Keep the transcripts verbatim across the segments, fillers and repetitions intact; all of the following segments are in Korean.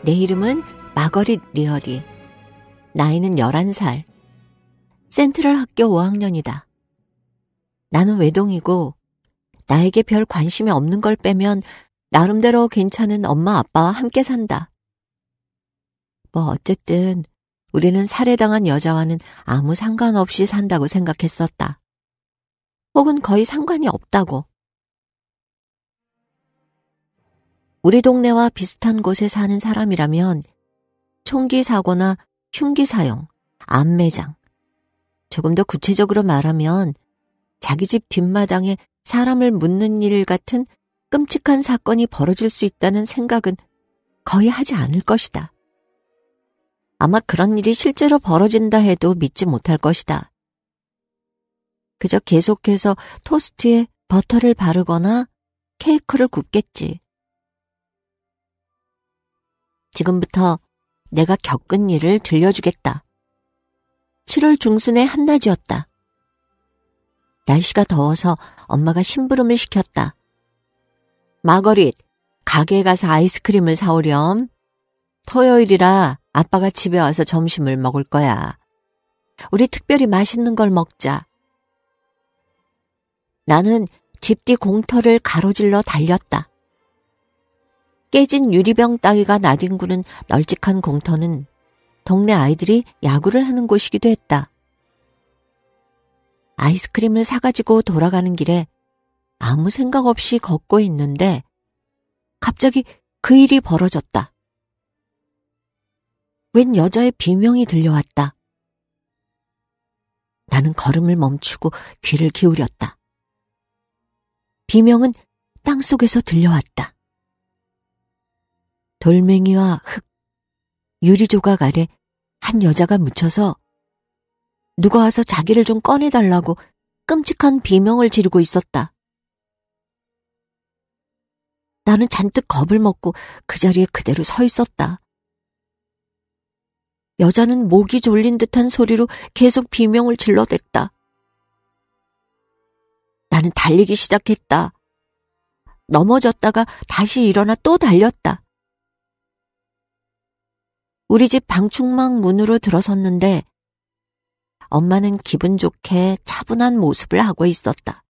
내 이름은 마거릿 리어리. 나이는 열한 살. 센트럴 학교 오 학년이다. 나는 외동이고 나에게 별 관심이 없는 걸 빼면 나름대로 괜찮은 엄마 아빠와 함께 산다. 뭐 어쨌든 우리는 살해당한 여자와는 아무 상관없이 산다고 생각했었다. 혹은 거의 상관이 없다고. 우리 동네와 비슷한 곳에 사는 사람이라면 총기 사고나 흉기 사용, 암 매장, 조금 더 구체적으로 말하면 자기 집 뒷마당에 사람을 묻는 일 같은 끔찍한 사건이 벌어질 수 있다는 생각은 거의 하지 않을 것이다. 아마 그런 일이 실제로 벌어진다 해도 믿지 못할 것이다. 그저 계속해서 토스트에 버터를 바르거나 케이크를 굽겠지. 지금부터 내가 겪은 일을 들려주겠다. 칠월 중순의 한낮이었다. 날씨가 더워서 엄마가 심부름을 시켰다. 마거릿, 가게에 가서 아이스크림을 사오렴. 토요일이라 아빠가 집에 와서 점심을 먹을 거야. 우리 특별히 맛있는 걸 먹자. 나는 집 뒤 공터를 가로질러 달렸다. 깨진 유리병 따위가 나뒹구는 널찍한 공터는 동네 아이들이 야구를 하는 곳이기도 했다. 아이스크림을 사가지고 돌아가는 길에 아무 생각 없이 걷고 있는데 갑자기 그 일이 벌어졌다. 웬 여자의 비명이 들려왔다. 나는 걸음을 멈추고 귀를 기울였다. 비명은 땅속에서 들려왔다. 돌멩이와 흙, 유리조각 아래 한 여자가 묻혀서 누가 와서 자기를 좀 꺼내달라고 끔찍한 비명을 지르고 있었다. 나는 잔뜩 겁을 먹고 그 자리에 그대로 서 있었다. 여자는 목이 졸린 듯한 소리로 계속 비명을 질러댔다. 나는 달리기 시작했다. 넘어졌다가 다시 일어나 또 달렸다. 우리 집 방충망 문으로 들어섰는데 엄마는 기분 좋게 차분한 모습을 하고 있었다.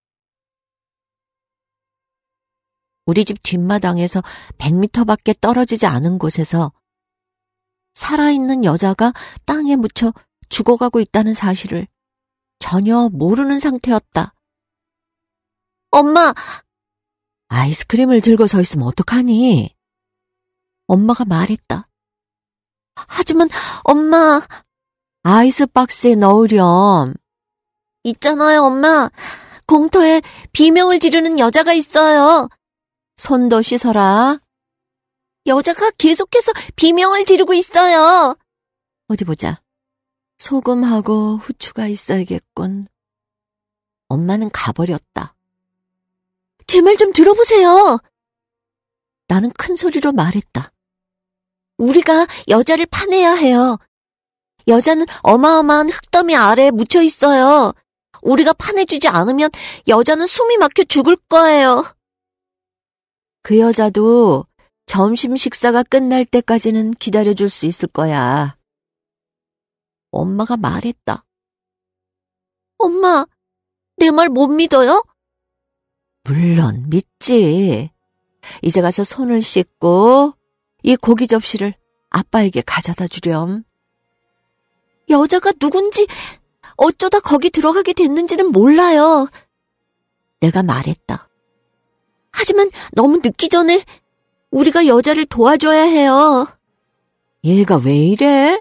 우리 집 뒷마당에서 백 미터밖에 떨어지지 않은 곳에서 살아있는 여자가 땅에 묻혀 죽어가고 있다는 사실을 전혀 모르는 상태였다. 엄마! 아이스크림을 들고 서 있으면 어떡하니? 엄마가 말했다. 하지만 엄마, 아이스박스에 넣으렴. 있잖아요, 엄마. 공터에 비명을 지르는 여자가 있어요. 손도 씻어라. 여자가 계속해서 비명을 지르고 있어요. 어디 보자. 소금하고 후추가 있어야겠군. 엄마는 가버렸다. 제 말 좀 들어보세요. 나는 큰 소리로 말했다. 우리가 여자를 파내야 해요. 여자는 어마어마한 흙더미 아래에 묻혀 있어요. 우리가 파내주지 않으면 여자는 숨이 막혀 죽을 거예요. 그 여자도 점심 식사가 끝날 때까지는 기다려줄 수 있을 거야. 엄마가 말했다. 엄마, 내 말 못 믿어요? 물론 믿지. 이제 가서 손을 씻고 이 고기 접시를 아빠에게 가져다 주렴. 여자가 누군지 어쩌다 거기 들어가게 됐는지는 몰라요. 내가 말했다. 하지만 너무 늦기 전에 우리가 여자를 도와줘야 해요. 얘가 왜 이래?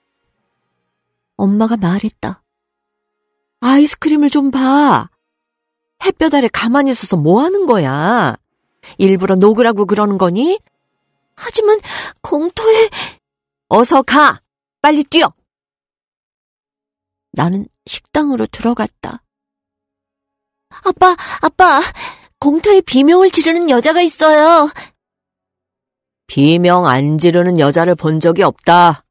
엄마가 말했다. 아이스크림을 좀 봐. 햇볕 아래 가만히 있어서 뭐 하는 거야? 일부러 녹으라고 그러는 거니? 하지만 공터에... 어서 가! 빨리 뛰어! 나는 식당으로 들어갔다. 아빠, 아빠, 공터에 비명을 지르는 여자가 있어요. 비명 안 지르는 여자를 본 적이 없다.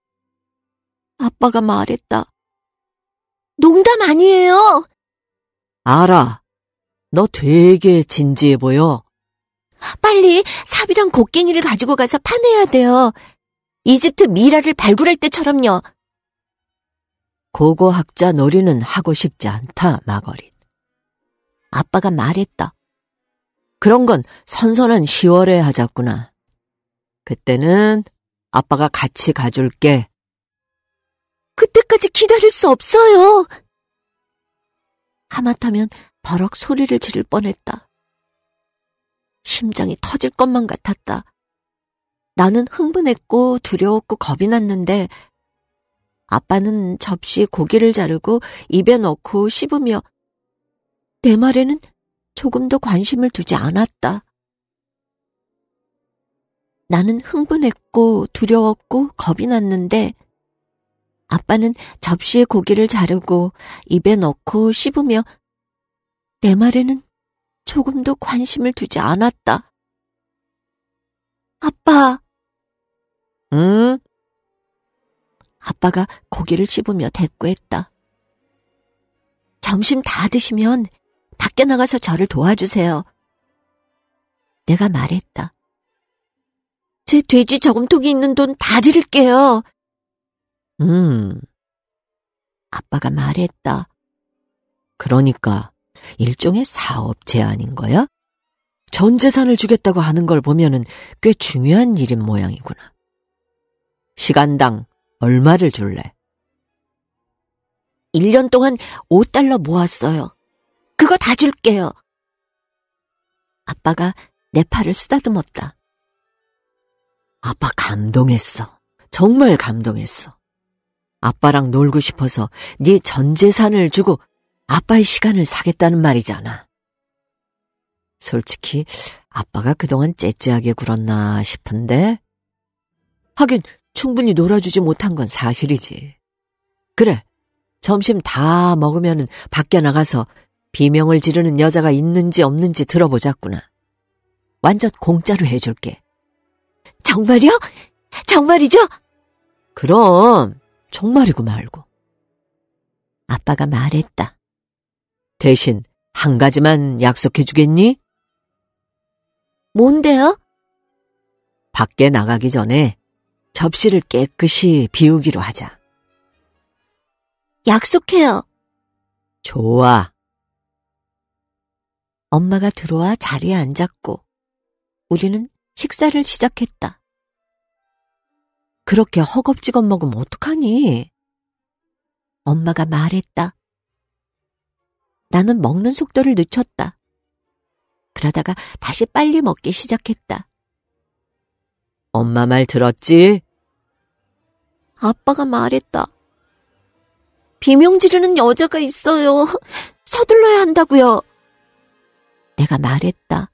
아빠가 말했다. 농담 아니에요. 알아. 너 되게 진지해 보여. 빨리 삽이랑 곡괭이를 가지고 가서 파내야 돼요. 이집트 미라를 발굴할 때처럼요. 고고학자 놀이는 하고 싶지 않다, 마거릿. 아빠가 말했다. 그런 건 선선한 시월에 하자꾸나. 그때는 아빠가 같이 가줄게. 그때까지 기다릴 수 없어요. 하마터면 버럭 소리를 지를 뻔했다. 심장이 터질 것만 같았다. 나는 흥분했고 두려웠고 겁이 났는데 아빠는 접시에 고기를 자르고 입에 넣고 씹으며 내 말에는 조금도 관심을 두지 않았다. 나는 흥분했고 두려웠고 겁이 났는데 아빠는 접시에 고기를 자르고 입에 넣고 씹으며 내 말에는 조금도 관심을 두지 않았다. 아빠. 응? 아빠가 고기를 씹으며 대꾸했다. 점심 다 드시면 밖에 나가서 저를 도와주세요. 내가 말했다. 제 돼지 저금통에 있는 돈 다 드릴게요. 음. 아빠가 말했다. 그러니까 일종의 사업 제안인 거야? 전 재산을 주겠다고 하는 걸 보면은 꽤 중요한 일인 모양이구나. 시간당 얼마를 줄래? 일 년 동안 오 달러 모았어요. 그거 다 줄게요. 아빠가 내 팔을 쓰다듬었다. 아빠 감동했어. 정말 감동했어. 아빠랑 놀고 싶어서 네 전 재산을 주고 아빠의 시간을 사겠다는 말이잖아. 솔직히 아빠가 그동안 째째하게 굴었나 싶은데 하긴 충분히 놀아주지 못한 건 사실이지. 그래, 점심 다 먹으면 밖에 나가서 비명을 지르는 여자가 있는지 없는지 들어보자꾸나. 완전 공짜로 해줄게. 정말요? 정말이죠? 그럼 정말이고 말고. 아빠가 말했다. 대신 한 가지만 약속해주겠니? 뭔데요? 밖에 나가기 전에 접시를 깨끗이 비우기로 하자. 약속해요. 좋아. 엄마가 들어와 자리에 앉았고 우리는 식사를 시작했다. 그렇게 허겁지겁 먹으면 어떡하니? 엄마가 말했다. 나는 먹는 속도를 늦췄다. 그러다가 다시 빨리 먹기 시작했다. 엄마 말 들었지? 아빠가 말했다. 비명 지르는 여자가 있어요. 서둘러야 한다고요. 내가 말했다.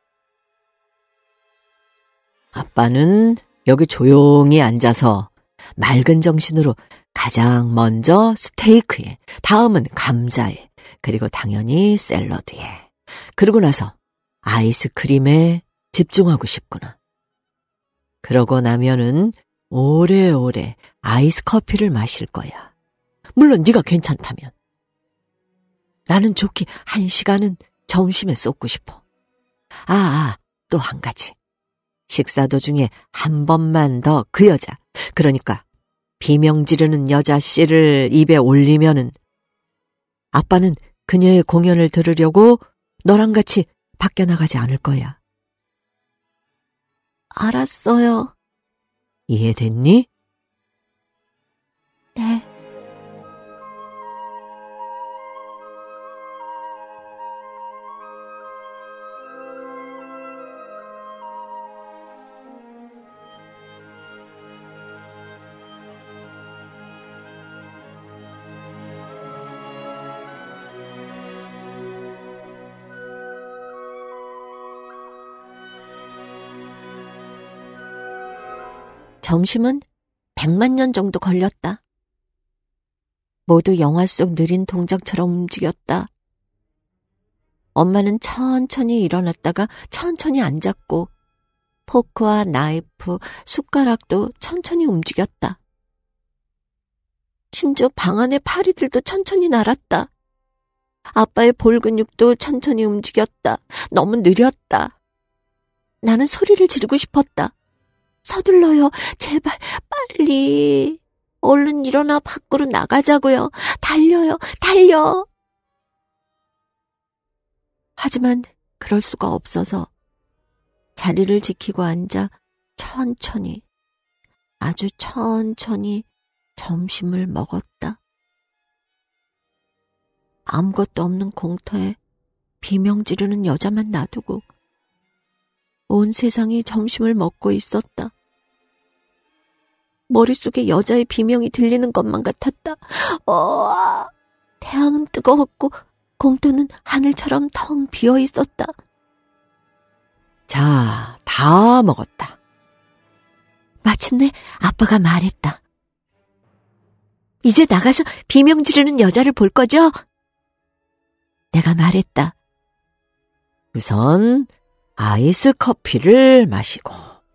아빠는 여기 조용히 앉아서 맑은 정신으로 가장 먼저 스테이크에, 다음은 감자에, 그리고 당연히 샐러드에, 그러고 나서 아이스크림에 집중하고 싶구나. 그러고 나면은 오래오래 아이스 커피를 마실 거야. 물론 네가 괜찮다면. 나는 좋게 한 시간은 점심에 쏟고 싶어. 아, 아, 또 한 가지. 식사 도중에 한 번만 더 그 여자, 그러니까 비명 지르는 여자 씨를 입에 올리면은 아빠는 그녀의 공연을 들으려고 너랑 같이 밖에 나가지 않을 거야. 알았어요. 이해됐니? 네. 점심은 백만 년 정도 걸렸다. 모두 영화 속 느린 동작처럼 움직였다. 엄마는 천천히 일어났다가 천천히 앉았고 포크와 나이프, 숟가락도 천천히 움직였다. 심지어 방 안의 파리들도 천천히 날았다. 아빠의 볼 근육도 천천히 움직였다. 너무 느렸다. 나는 소리를 지르고 싶었다. 서둘러요. 제발 빨리. 얼른 일어나 밖으로 나가자고요. 달려요. 달려. 하지만 그럴 수가 없어서 자리를 지키고 앉아 천천히, 아주 천천히 점심을 먹었다. 아무것도 없는 공터에 비명 지르는 여자만 놔두고 온 세상이 점심을 먹고 있었다. 머릿속에 여자의 비명이 들리는 것만 같았다. 어, 태양은 뜨거웠고 공터는 하늘처럼 텅 비어 있었다. 자, 다 먹었다. 마침내 아빠가 말했다. 이제 나가서 비명 지르는 여자를 볼 거죠? 내가 말했다. 우선 아이스 커피를 마시고.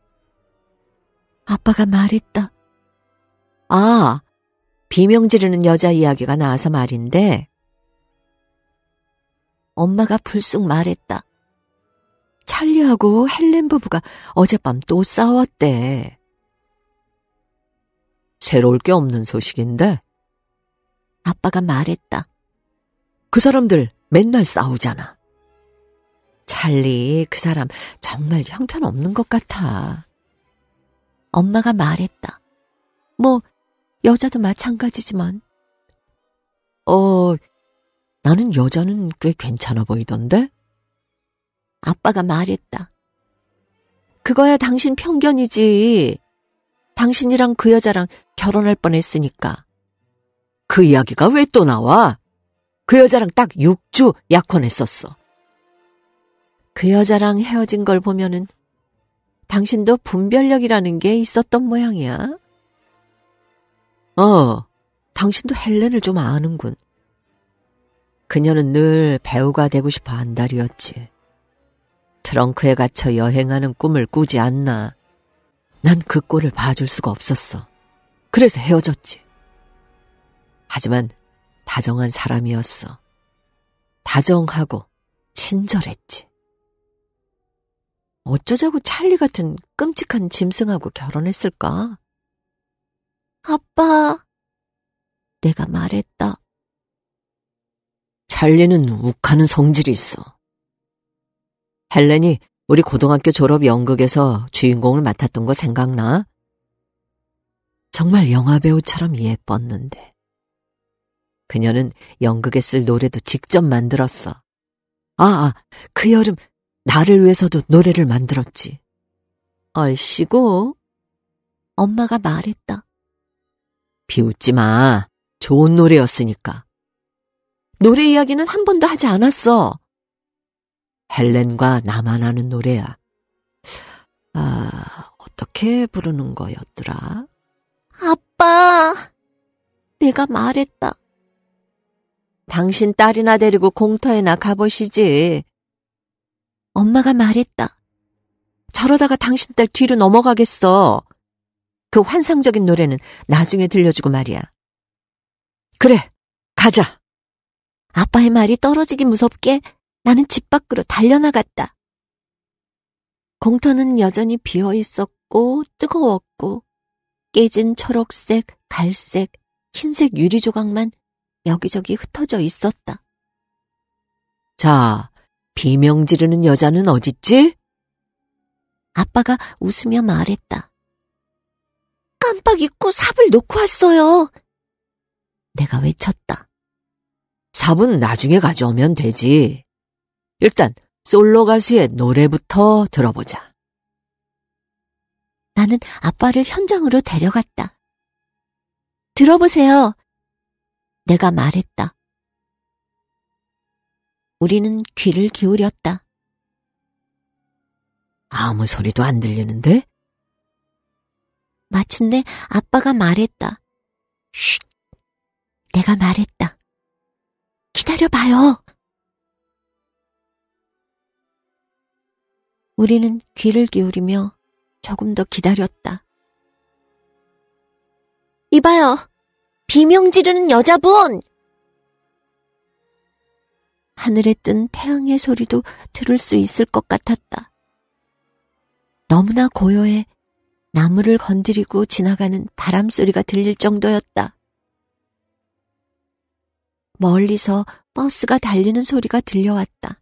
아빠가 말했다. 아, 비명 지르는 여자 이야기가 나와서 말인데. 엄마가 불쑥 말했다. 찰리하고 헬렌 부부가 어젯밤 또 싸웠대. 새로울 게 없는 소식인데. 아빠가 말했다. 그 사람들 맨날 싸우잖아. 찰리, 그 사람 정말 형편없는 것 같아. 엄마가 말했다. 뭐 여자도 마찬가지지만. 어, 나는 여자는 꽤 괜찮아 보이던데? 아빠가 말했다. 그거야 당신 편견이지. 당신이랑 그 여자랑 결혼할 뻔했으니까. 그 이야기가 왜 또 나와? 그 여자랑 딱 육 주 약혼했었어. 그 여자랑 헤어진 걸 보면은 당신도 분별력이라는 게 있었던 모양이야. 어, 당신도 헬렌을 좀 아는군. 그녀는 늘 배우가 되고 싶어 한달이었지. 트렁크에 갇혀 여행하는 꿈을 꾸지 않나. 난 그 꼴을 봐줄 수가 없었어. 그래서 헤어졌지. 하지만 다정한 사람이었어. 다정하고 친절했지. 어쩌자고 찰리 같은 끔찍한 짐승하고 결혼했을까? 아빠, 내가 말했다. 찰리는 욱하는 성질이 있어. 헬렌이 우리 고등학교 졸업 연극에서 주인공을 맡았던 거 생각나? 정말 영화배우처럼 예뻤는데. 그녀는 연극에 쓸 노래도 직접 만들었어. 아, 아, 그 여름 나를 위해서도 노래를 만들었지. 얼씨구, 엄마가 말했다. 비웃지 마. 좋은 노래였으니까. 노래 이야기는 한 번도 하지 않았어. 헬렌과 나만 아는 노래야. 아, 어떻게 부르는 거였더라? 아빠, 내가 말했다. 당신 딸이나 데리고 공터에나 가보시지. 엄마가 말했다. 저러다가 당신 딸 뒤로 넘어가겠어. 그 환상적인 노래는 나중에 들려주고 말이야. 그래, 가자. 아빠의 말이 떨어지기 무섭게 나는 집 밖으로 달려나갔다. 공터는 여전히 비어 있었고 뜨거웠고 깨진 초록색, 갈색, 흰색 유리 조각만 여기저기 흩어져 있었다. 자, 비명 지르는 여자는 어딨지? 아빠가 웃으며 말했다. 깜빡 잊고 삽을 놓고 왔어요. 내가 외쳤다. 삽은 나중에 가져오면 되지. 일단 솔로 가수의 노래부터 들어보자. 나는 아빠를 현장으로 데려갔다. 들어보세요. 내가 말했다. 우리는 귀를 기울였다. 아무 소리도 안 들리는데? 마침내 아빠가 말했다. 쉿! 내가 말했다. 기다려봐요. 우리는 귀를 기울이며 조금 더 기다렸다. 이봐요. 비명 지르는 여자분! 하늘에 뜬 태양의 소리도 들을 수 있을 것 같았다. 너무나 고요해 나무를 건드리고 지나가는 바람 소리가 들릴 정도였다. 멀리서 버스가 달리는 소리가 들려왔다.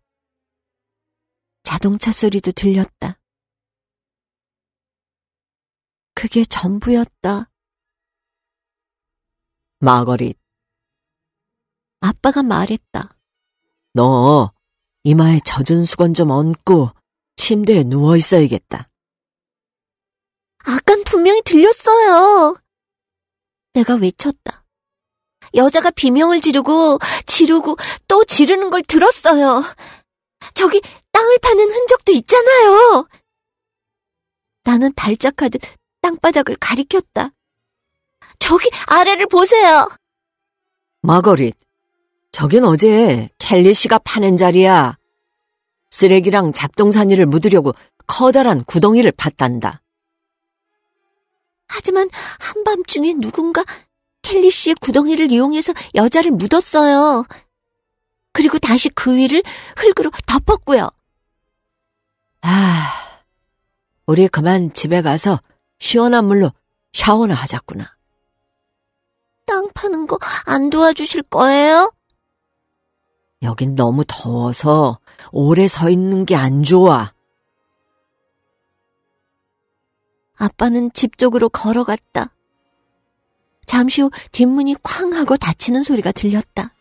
자동차 소리도 들렸다. 그게 전부였다. 마거릿, 아빠가 말했다. 너 이마에 젖은 수건 좀 얹고 침대에 누워 있어야겠다. 아깐 분명히 들렸어요. 내가 외쳤다. 여자가 비명을 지르고 지르고 또 지르는 걸 들었어요. 저기 땅을 파는 흔적도 있잖아요. 나는 발작하듯 땅바닥을 가리켰다. 저기 아래를 보세요. 마거릿, 저긴 어제 켈리 씨가 파낸 자리야. 쓰레기랑 잡동사니를 묻으려고 커다란 구덩이를 팠단다. 하지만 한밤중에 누군가 켈리 씨의 구덩이를 이용해서 여자를 묻었어요. 그리고 다시 그 위를 흙으로 덮었고요. 아, 우리 그만 집에 가서 시원한 물로 샤워나 하자꾸나. 땅 파는 거 안 도와주실 거예요? 여긴 너무 더워서 오래 서 있는 게 안 좋아. 아빠는 집 쪽으로 걸어갔다. 잠시 후 뒷문이 쾅 하고 닫히는 소리가 들렸다.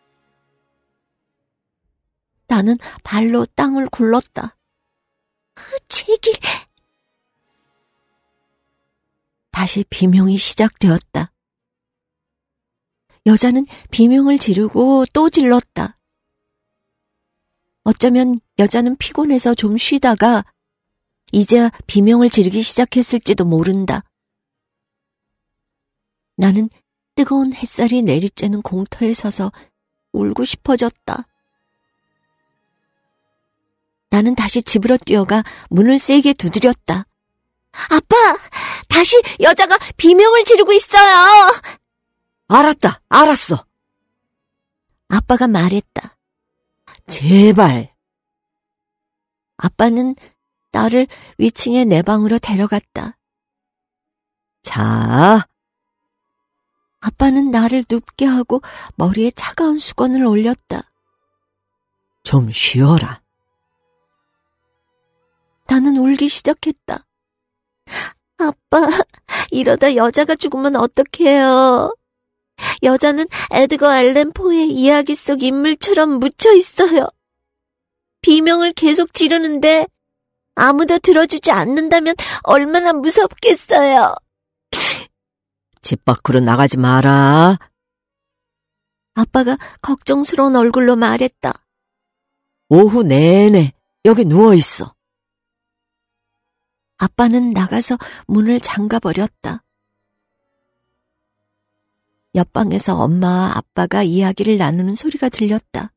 나는 발로 땅을 굴렀다. 제길. 다시 비명이 시작되었다. 여자는 비명을 지르고 또 질렀다. 어쩌면 여자는 피곤해서 좀 쉬다가 이제야 비명을 지르기 시작했을지도 모른다. 나는 뜨거운 햇살이 내리쬐는 공터에 서서 울고 싶어졌다. 나는 다시 집으로 뛰어가 문을 세게 두드렸다. 아빠! 다시 여자가 비명을 지르고 있어요! 알았다, 알았어. 아빠가 말했다. 제발. 아빠는 나를 위층의 내 방으로 데려갔다. 자. 아빠는 나를 눕게 하고 머리에 차가운 수건을 올렸다. 좀 쉬어라. 나는 울기 시작했다. 아빠, 이러다 여자가 죽으면 어떡해요. 여자는 에드거 앨런 포의 이야기 속 인물처럼 묻혀 있어요. 비명을 계속 지르는데 아무도 들어주지 않는다면 얼마나 무섭겠어요. 집 밖으로 나가지 마라. 아빠가 걱정스러운 얼굴로 말했다. 오후 내내 여기 누워있어. 아빠는 나가서 문을 잠가버렸다. 옆방에서 엄마와 아빠가 이야기를 나누는 소리가 들렸다.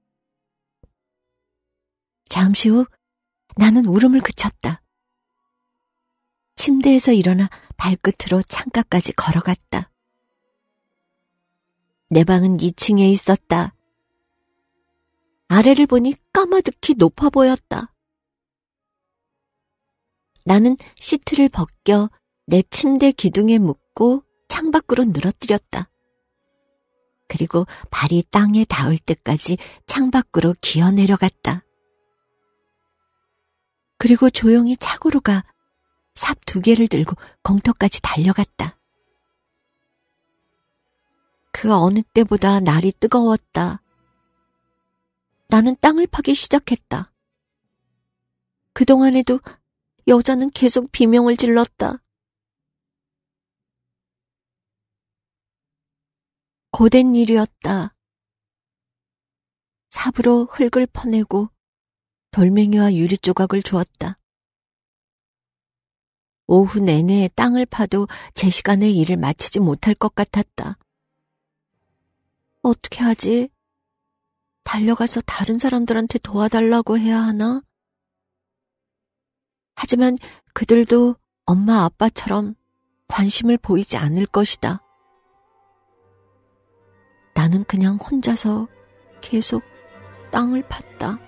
잠시 후 나는 울음을 그쳤다. 침대에서 일어나 발끝으로 창가까지 걸어갔다. 내 방은 이 층에 있었다. 아래를 보니 까마득히 높아 보였다. 나는 시트를 벗겨 내 침대 기둥에 묶고 창밖으로 늘어뜨렸다. 그리고 발이 땅에 닿을 때까지 창밖으로 기어 내려갔다. 그리고 조용히 차고로 가 삽 두 개를 들고 공터까지 달려갔다. 그 어느 때보다 날이 뜨거웠다. 나는 땅을 파기 시작했다. 그동안에도 여자는 계속 비명을 질렀다. 고된 일이었다. 삽으로 흙을 퍼내고 돌멩이와 유리 조각을 주었다. 오후 내내 땅을 파도 제 시간에 일을 마치지 못할 것 같았다. 어떻게 하지? 달려가서 다른 사람들한테 도와달라고 해야 하나? 하지만 그들도 엄마 아빠처럼 관심을 보이지 않을 것이다. 나는 그냥 혼자서 계속 땅을 팠다.